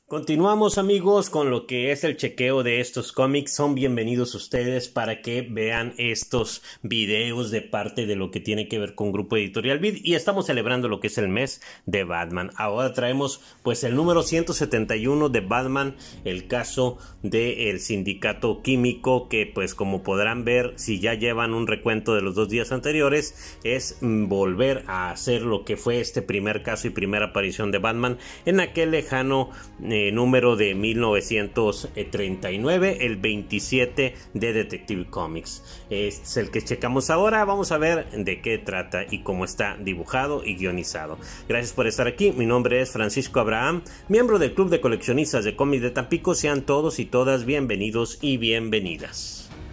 Continuamos, amigos, con lo que es el chequeo de estos cómics. Son bienvenidos ustedes para que vean estos videos de parte de lo que tiene que ver con Grupo Editorial Vid, y estamos celebrando lo que es el mes de Batman. Ahora traemos pues el número 171 de Batman, el caso del sindicato químico, que pues como podrán ver, si ya llevan un recuento de los 2 días anteriores, es volver a hacer lo que fue este primer caso y primera aparición de Batman en aquel lejano número de 1939, el 27 de Detective Comics. Este es el que checamos ahora. Vamos a ver de qué trata y cómo está dibujado y guionizado. Gracias por estar aquí. Mi nombre es Francisco Abraham, miembro del Club de Coleccionistas de Cómics de Tampico. Sean todos y todas bienvenidos y bienvenidas.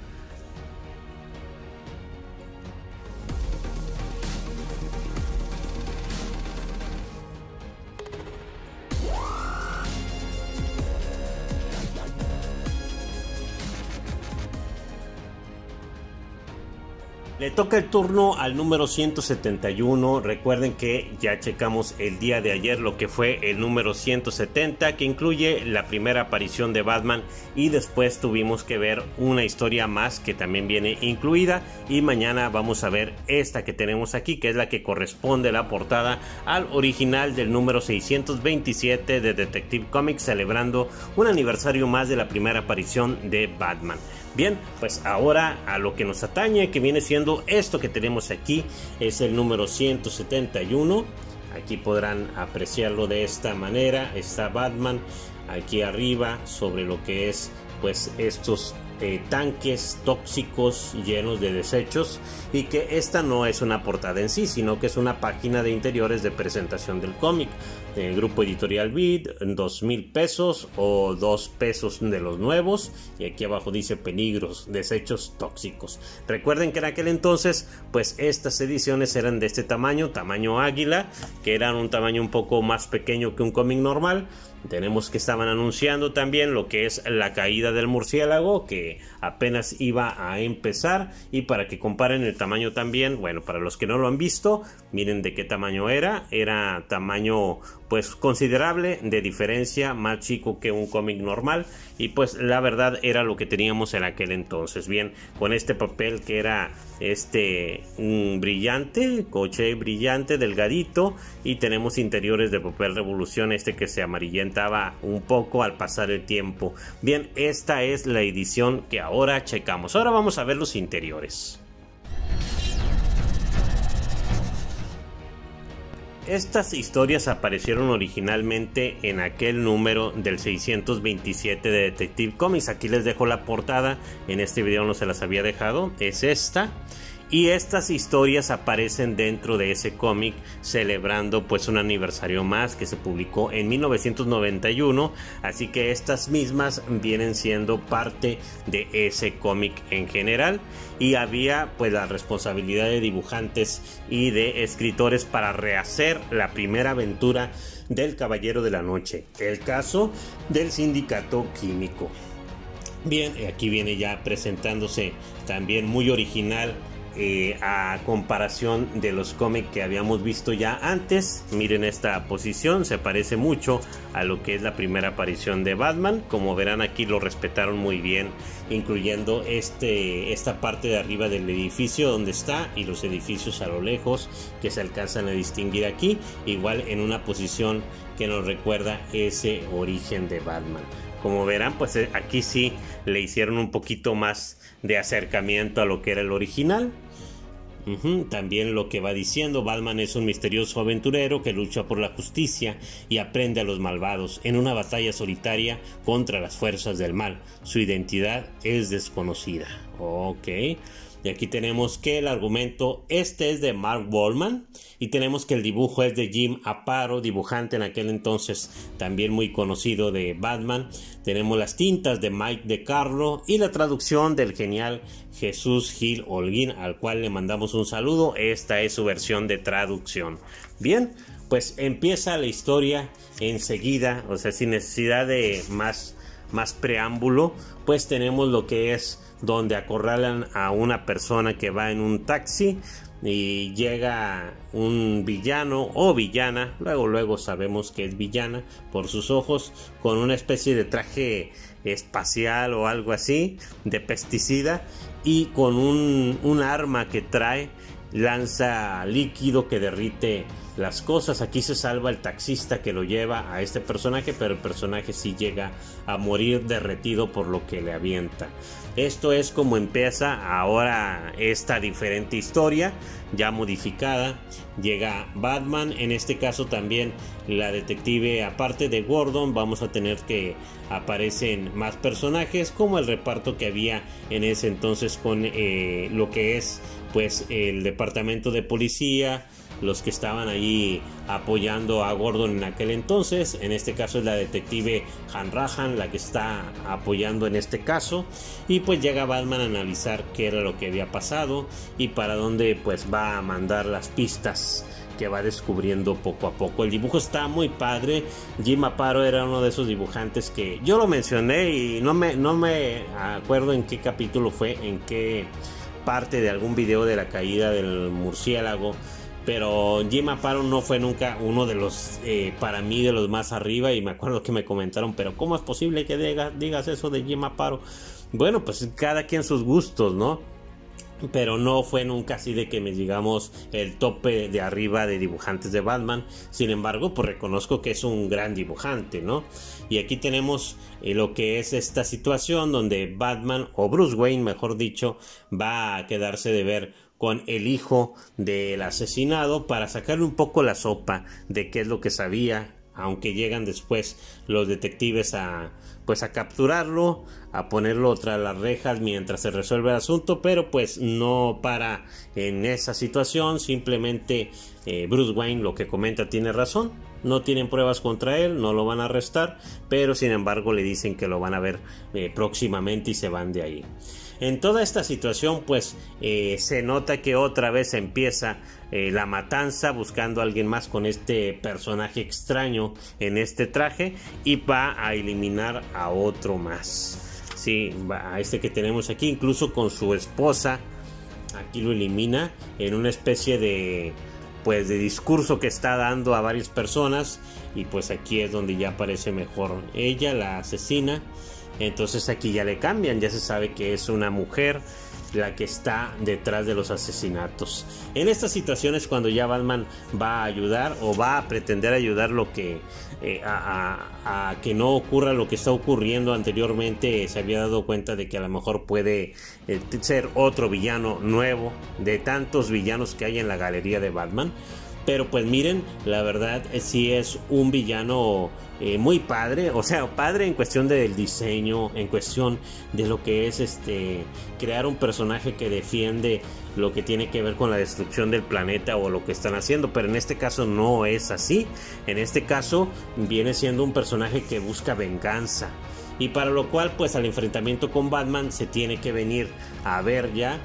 Le toca el turno al número 171. Recuerden que ya checamos el día de ayer lo que fue el número 170, que incluye la primera aparición de Batman, y después tuvimos que ver una historia más que también viene incluida, y mañana vamos a ver esta que tenemos aquí, que es la que corresponde la portada al original del número 627 de Detective Comics, celebrando un aniversario más de la primera aparición de Batman. Bien, pues ahora a lo que nos atañe, que viene siendo esto que tenemos aquí, es el número 171. Aquí podrán apreciarlo de esta manera. Está Batman aquí arriba sobre lo que es pues estos tanques tóxicos llenos de desechos, y que esta no es una portada en sí, sino que es una página de interiores de presentación del cómic. Grupo Editorial Vid, 2,000 pesos o 2 pesos de los nuevos, y aquí abajo dice peligros, desechos tóxicos. Recuerden que en aquel entonces pues estas ediciones eran de este tamaño águila, que eran un tamaño un poco más pequeño que un cómic normal. Tenemos que estaban anunciando también lo que es la caída del murciélago, que apenas iba a empezar, y para que comparen el tamaño también, bueno, para los que no lo han visto, miren de qué tamaño era tamaño pues considerable de diferencia, más chico que un cómic normal, y pues la verdad era lo que teníamos en aquel entonces. Bien, con este papel que era brillante, coche brillante, delgadito, y tenemos interiores de papel Revolución, que se amarillentaba un poco al pasar el tiempo. Bien, esta es la edición que ahora checamos. Ahora vamos a ver los interiores. Estas historias aparecieron originalmente en aquel número del 627 de Detective Comics. Aquí les dejo la portada, en este video no se las había dejado, es esta. Y estas historias aparecen dentro de ese cómic, celebrando pues un aniversario más que se publicó en 1991, así que estas mismas vienen siendo parte de ese cómic en general, y había pues la responsabilidad de dibujantes y de escritores para rehacer la primera aventura del Caballero de la Noche, el caso del sindicato químico. Bien, aquí viene ya presentándose también muy original, a comparación de los cómics que habíamos visto ya antes. Miren esta posición, se parece mucho a lo que es la primera aparición de Batman. Como verán, aquí lo respetaron muy bien, incluyendo esta parte de arriba del edificio donde está, y los edificios a lo lejos que se alcanzan a distinguir aquí, igual en una posición que nos recuerda ese origen de Batman. Como verán, pues aquí sí le hicieron un poquito más de acercamiento a lo que era el original. También lo que va diciendo: Batman es un misterioso aventurero que lucha por la justicia y aprende a los malvados en una batalla solitaria contra las fuerzas del mal. Su identidad es desconocida. Ok. Y aquí tenemos que el argumento es de Mark Waldman, y tenemos que el dibujo es de Jim Aparo, dibujante en aquel entonces también muy conocido de Batman. Tenemos las tintas de Mike DeCarlo y la traducción del genial Jesús Gil Holguín, al cual le mandamos un saludo. Esta es su versión de traducción. Bien, pues empieza la historia enseguida, o sea, sin necesidad de más preámbulo, pues tenemos lo que es donde acorralan a una persona que va en un taxi. y llega un villano o villana, luego sabemos que es villana por sus ojos, con una especie de traje espacial o algo así, de pesticida, y con un arma que trae, lanza líquido que derrite las cosas. Aquí se salva el taxista que lo lleva a este personaje, pero el personaje sí llega a morir derretido por lo que le avienta. Esto es como empieza ahora esta diferente historia, ya modificada. Llega Batman, en este caso también la detective, aparte de Gordon, vamos a tener que aparecen más personajes, como el reparto que había en ese entonces con lo que es pues el departamento de policía, los que estaban ahí apoyando a Gordon en aquel entonces. En este caso es la detective Hanrahan la que está apoyando en este caso, y pues llega Batman a analizar qué era lo que había pasado y para dónde pues va a mandar las pistas que va descubriendo poco a poco. El dibujo está muy padre. Jim Aparo era uno de esos dibujantes que yo lo mencioné y no me acuerdo en qué capítulo fue, en qué parte de algún video de la caída del murciélago, pero Jim Aparo no fue nunca uno de los, para mí, de los más arriba, y me acuerdo que me comentaron, pero ¿cómo es posible que digas eso de Jim Aparo? Bueno, pues cada quien sus gustos, ¿no? Pero no fue nunca así de que me digamos el tope de arriba de dibujantes de Batman. Sin embargo, pues reconozco que es un gran dibujante, ¿no? Y aquí tenemos lo que es esta situación donde Batman, o Bruce Wayne mejor dicho, va a quedarse de ver con el hijo del asesinado para sacarle un poco la sopa de qué es lo que sabía, aunque llegan después los detectives a capturarlo, a ponerlo tras las rejas mientras se resuelve el asunto, pero pues no para en esa situación. Simplemente Bruce Wayne, lo que comenta, tiene razón, no tienen pruebas contra él, no lo van a arrestar, pero sin embargo le dicen que lo van a ver próximamente y se van de ahí. En toda esta situación pues se nota que otra vez empieza la matanza, buscando a alguien más con este personaje extraño en este traje, y va a eliminar a otro más. Sí, a este que tenemos aquí, incluso con su esposa, aquí lo elimina en una especie de pues de discurso que está dando a varias personas, y pues aquí es donde ya aparece mejor ella, la asesina. Entonces aquí ya le cambian, ya se sabe que es una mujer la que está detrás de los asesinatos. En estas situaciones, cuando ya Batman va a ayudar o va a pretender ayudar lo que a que no ocurra lo que está ocurriendo anteriormente, se había dado cuenta de que a lo mejor puede ser otro villano nuevo de tantos villanos que hay en la galería de Batman. Pero pues miren, la verdad sí es un villano muy padre, o sea, padre en cuestión del diseño, en cuestión de lo que es crear un personaje que defiende lo que tiene que ver con la destrucción del planeta o lo que están haciendo, pero en este caso no es así. En este caso viene siendo un personaje que busca venganza, y para lo cual pues al enfrentamiento con Batman se tiene que venir a ver ya.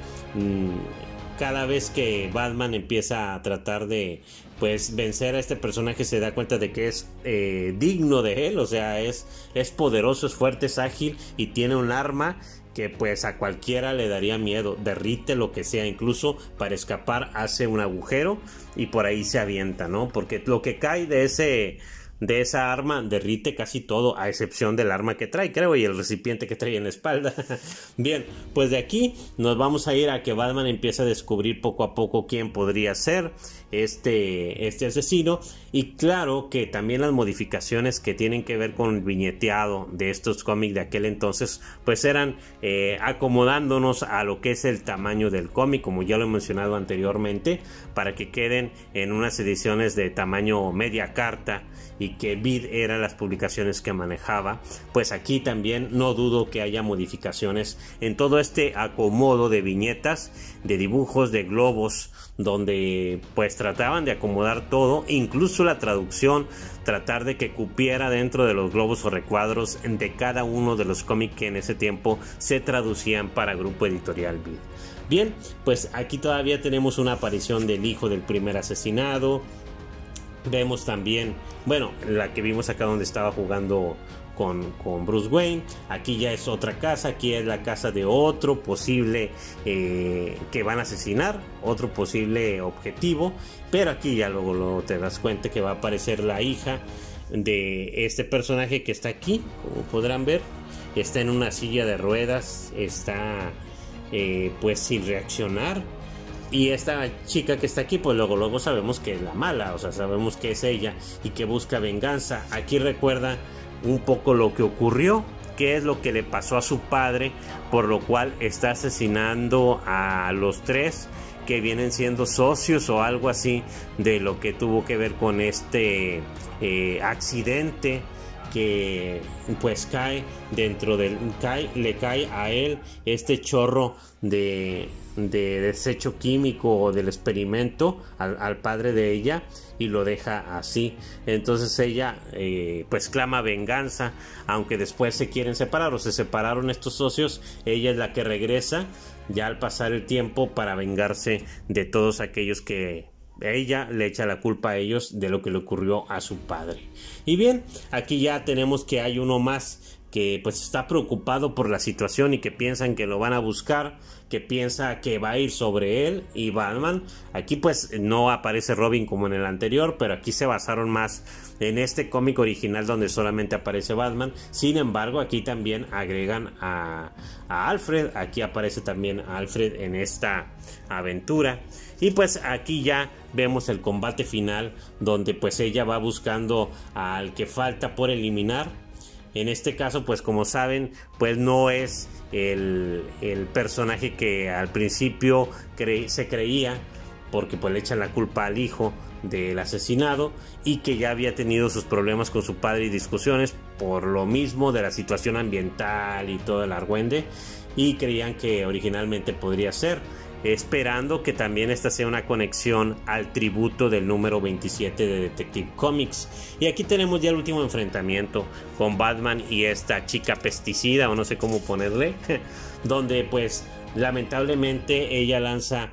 Cada vez que Batman empieza a tratar de pues vencer a este personaje, se da cuenta de que es digno de él, o sea, es poderoso, es fuerte, es ágil y tiene un arma que pues a cualquiera le daría miedo, derrite lo que sea, incluso para escapar hace un agujero y por ahí se avienta, ¿no? Porque lo que cae de esa arma derrite casi todo, a excepción del arma que trae, creo, y el recipiente que trae en la espalda. Bien, pues de aquí nos vamos a ir a que Batman empieza a descubrir poco a poco quién podría ser este asesino, y claro que también las modificaciones que tienen que ver con el viñeteado de estos cómics de aquel entonces pues eran acomodándonos a lo que es el tamaño del cómic, como ya lo he mencionado anteriormente, para que queden en unas ediciones de tamaño media carta, y que Vid eran las publicaciones que manejaba. Pues aquí también no dudo que haya modificaciones en todo este acomodo de viñetas, de dibujos, de globos, donde pues trataban de acomodar todo, incluso la traducción, tratar de que cupiera dentro de los globos o recuadros de cada uno de los cómics que en ese tiempo se traducían para Grupo Editorial Vid. Bien, pues aquí todavía tenemos una aparición del hijo del primer asesinado. Vemos también, bueno, la que vimos acá donde estaba jugando con Bruce Wayne. Aquí ya es otra casa, aquí es la casa de otro posible que van a asesinar, otro posible objetivo, pero aquí ya luego te das cuenta que va a aparecer la hija de este personaje que está aquí, como podrán ver, está en una silla de ruedas, está pues sin reaccionar. Y esta chica que está aquí, pues luego sabemos que es la mala, o sea, sabemos que es ella y que busca venganza. Aquí recuerda un poco lo que ocurrió, qué es lo que le pasó a su padre, por lo cual está asesinando a los tres que vienen siendo socios o algo así de lo que tuvo que ver con este accidente que pues cae dentro del le cae a él este chorro de desecho químico o del experimento al padre de ella y lo deja así. Entonces ella pues clama venganza, aunque después se quieren separar o se separaron estos socios. Ella es la que regresa ya al pasar el tiempo para vengarse de todos aquellos que ella le echa la culpa a ellos de lo que le ocurrió a su padre. Y bien, aquí ya tenemos que hay uno más que pues está preocupado por la situación y que piensan que lo van a buscar, que piensa que va a ir sobre él y Batman. Aquí pues no aparece Robin como en el anterior, pero aquí se basaron más en este cómic original donde solamente aparece Batman. Sin embargo, aquí también agregan a Alfred, aquí aparece también Alfred en esta aventura. Y pues aquí ya vemos el combate final donde pues ella va buscando al que falta por eliminar. En este caso pues como saben pues no es el personaje que al principio se creía, porque pues le echan la culpa al hijo del asesinado y que ya había tenido sus problemas con su padre y discusiones por lo mismo de la situación ambiental y todo el argüende, y creían que originalmente podría ser, esperando que también esta sea una conexión al tributo del número 27 de Detective Comics. Y aquí tenemos ya el último enfrentamiento con Batman y esta chica pesticida, o no sé cómo ponerle, donde pues lamentablemente ella lanza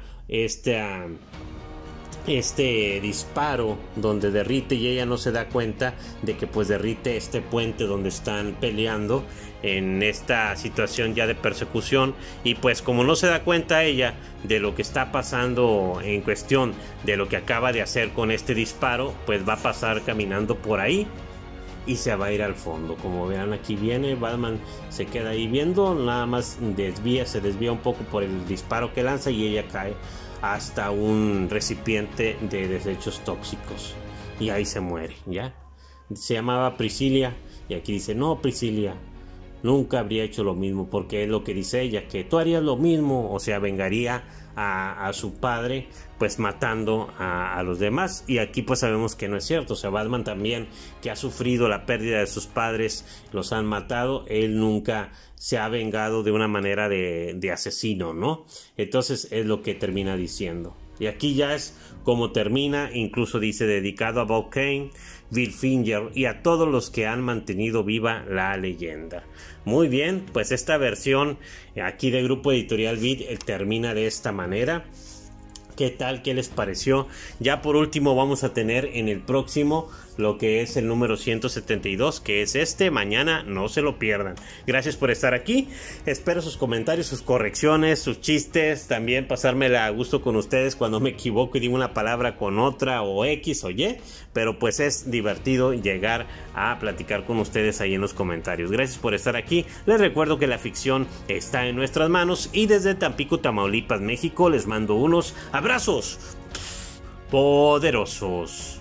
este disparo donde derrite y ella no se da cuenta de que pues derrite este puente donde están peleando en esta situación ya de persecución. Y pues como no se da cuenta ella de lo que está pasando en cuestión de lo que acaba de hacer con este disparo, pues va a pasar caminando por ahí y se va a ir al fondo. Como vean, aquí viene Batman, se queda ahí viendo, nada más se desvía un poco por el disparo que lanza y ella cae hasta un recipiente de desechos tóxicos y ahí se muere. Ya se llamaba Priscilla y aquí dice: no, Priscilla nunca habría hecho lo mismo, porque es lo que dice ella, que tú harías lo mismo, o sea, vengaría a su padre pues matando a los demás. Y aquí pues sabemos que no es cierto. O sea, Batman también, que ha sufrido la pérdida de sus padres, los han matado, él nunca se ha vengado de una manera de asesino, ¿no? Entonces es lo que termina diciendo. Y aquí ya es como termina, incluso dice: dedicado a Bob Kane, Bill Finger y a todos los que han mantenido viva la leyenda. Muy bien, pues esta versión aquí de Grupo Editorial Vid termina de esta manera. ¿Qué tal? ¿Qué les pareció? Ya por último vamos a tener en el próximo lo que es el número 172, que es este. Mañana no se lo pierdan. Gracias por estar aquí. Espero sus comentarios, sus correcciones, sus chistes. También pasármela a gusto con ustedes cuando me equivoco y digo una palabra con otra o X o Y. Pero pues es divertido llegar a platicar con ustedes ahí en los comentarios. Gracias por estar aquí. Les recuerdo que la ficción está en nuestras manos y desde Tampico, Tamaulipas, México les mando unos abrazos poderosos.